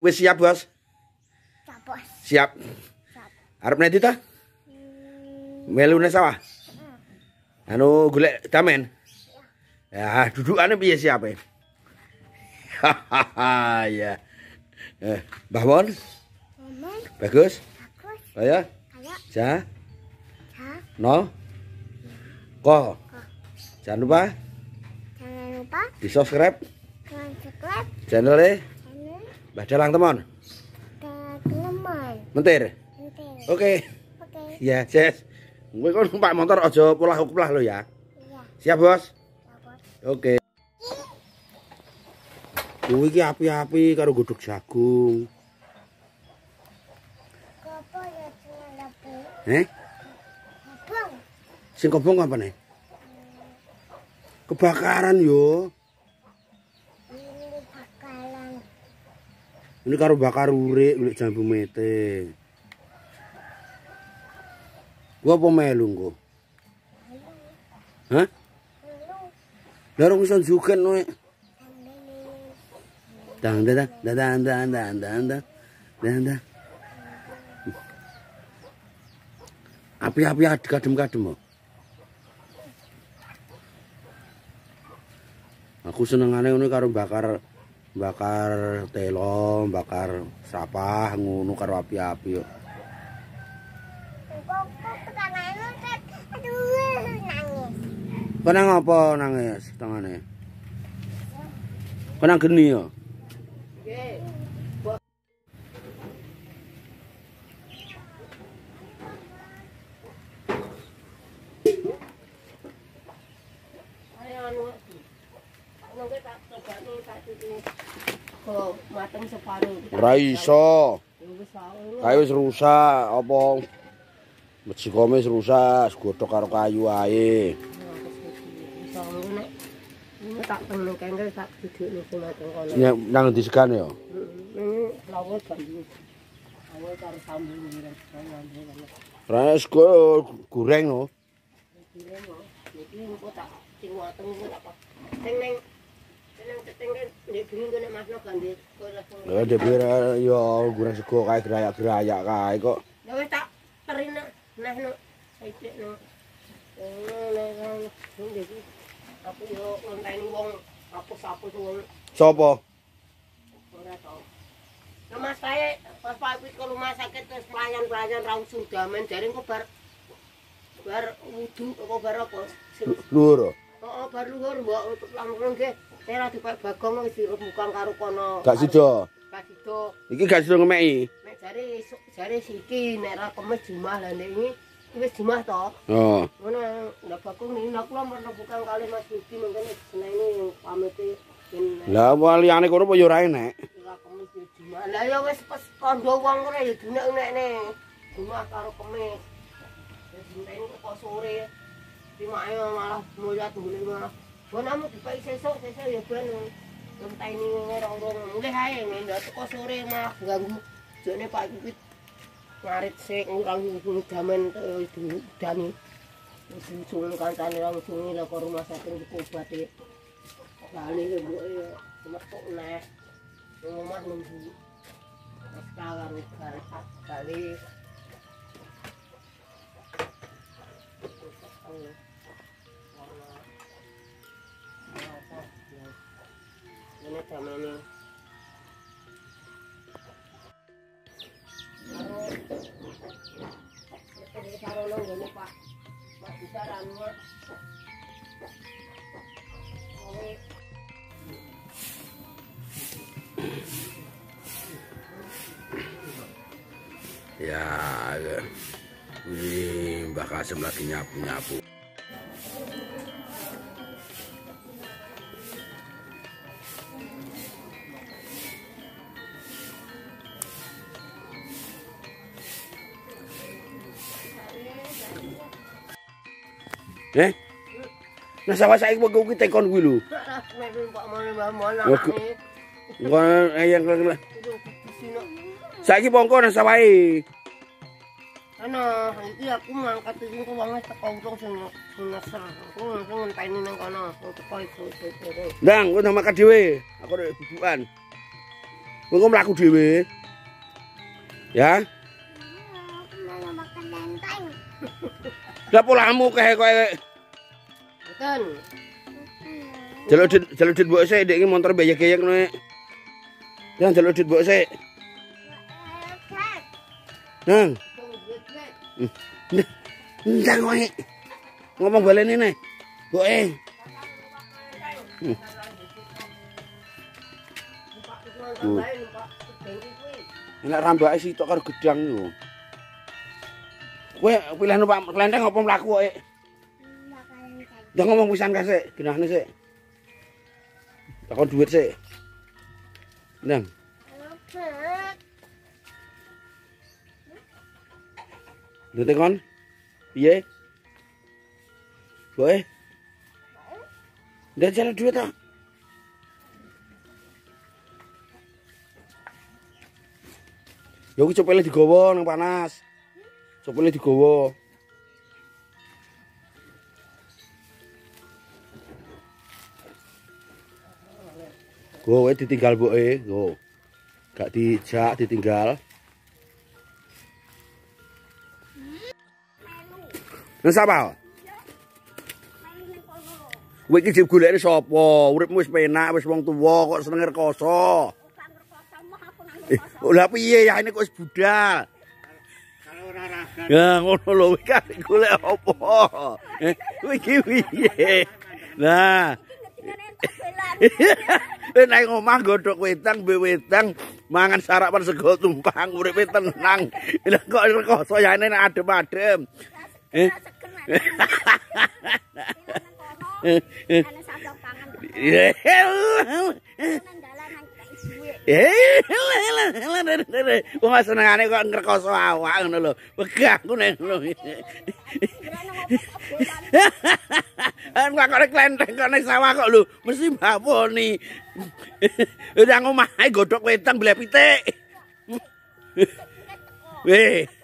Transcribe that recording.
Wis siap, Bos? Siap, Bos. Siap. Arep nanti ta? Melu nang sawah. Anu golek damen. Ya, dudukane piye siape? Hahaha, ya. Mbah Mon? Bagus. Ayo. Ja. No. Ko. Jangan lupa di-subscribe channelnya Mbah Dalang Temon. Mentir. Oke. Ya, Ces. Kowe kon numpak motor aja polah-polah lo ya. Siap, Bos? Oke. Kuwi iki api-api karo godhog jagung. Sing kobong apa nih? Kebakaran yo. Ini karo bakar urik ulik jambu mete. Gua apa melu engko? Hah? Larung iso juken kowe. Dang. Api-api kadem-kadem. Aku senengane ngono karo bakar telo, bakar sapah ngono karo api-api yo. Kenang apa nangis tangane? Kenang geni yo. Ora iso. Kae wis rusak apa? Mejikome wis rusak, godhog karo kayu ae. Tak temen kengkel tak dudukne mateng kono. Ya nang ndi segan ya? Lawuh gandul. Awal karo sambung ngirang. Ras goreng no. Goreng no. Iki engko tak sing mateng engko tak pak. Sing ning nek gini kene masno gandul. Ya dhewe ya goreng sego kae gerayak-gerayak kae kok. Ya wis tak terine nehno saikno. Aku yo ngenteni wong apus-apus wong. Sopo? Ora tau. Nama saya pas Pak ke rumah sakit terus pelayan-pelayan ra sudamen jare engko bar wudu apa bar apa? Luhur. Heeh, bar luhur mbok langsung nggih. Saya dipek Bagong wis dirembukan karo kono. Gak sida. Gak sida. Iki gak sida ngemeki. Nek jare siki nek ra kemis Jumat lah nek iki wis Jumat to. Heeh. Ngono ndak Bagong ning aku lho rembukan kali Mas Budi mengkene senene pamite. Lah liyane kono apa ya ora enek. Ora kemis Jumat. Lah ya wis pas kandha wong kene ya dinek-nekne. Jumat karo kemis. Wis ngenteni kok sore. Timake malah mulyat mbule malah. Bonamu dipek sesuk ya ben ngenteni ngerong-rong. Nggih ae ndak teko sore malah ganggu. Jane Pak Pipit ngarit sik ngurang damen dani. Wis suwun kancane langsung lho ke rumah sakit obat e. Bali lho mbok ya metuk neh. Omah nunggu. Wis karo bali. Ini damene. Karo nang ngene Pak. Pak bisa ranu. Ya, ini Mbak Kasem lagi nyapu-nyapu. Nah sawah saiki kok kuwi tekon kuwi lho. Ngono ayang kene. Saiki pongko nang sawahe. Ana, iki aku ngangkat iki kok wong teko urung sing ngeser. Aku ngenteni nang kono, teko iku. Ndang, kok nang makan dhewe. Aku nek bubukan. Kowe kok mlaku dhewe. Ya. Aku mau makan lenteng. Lah polamu kae kowe. Mboten. Jaluk dit mbok sik, ndek iki motor bayek-bayek ngono. Nang jaluk dit mbok sik. Nang. Ndang kowe. Ngomong baleni ne. Mboke. Enak rambake sitok karo gedang yo. Kowe pilih numpak kelenteng apa mlaku kowe? Jangan ngomong pisan kae sik, genahne sik. Takon duit sik. Ndang. Dite kon. Piye? Kowe? Ndak jalan duit ta? Yo ki cepele digawa nang panas. Cepele digawa. Kowe ditinggal mboke, yo. Gak dijak ditinggal. Nang sapa? Kowe iki jeb golekne sapa? Uripmu wis penak, wis wong tuwa kok seneng rekoso. Lah piye ya ini kok wis budal. Kalau ora raga. Ya ngono lho kan golek apa? Kowe iki piye? Nah. Nek ngomah godhok wedang, mbe wedang mangan sarapan sego tumpang uripe tenang. Lah kok rekoso ya nek adem-adem. Wong senengane kok ngrekoso awak ngono lho. Wegahku nek ngono. Kok klenteng kok ning sawah kok lho mesti mbaponi. Nang omahe godhok wedang blek pitik. Weh.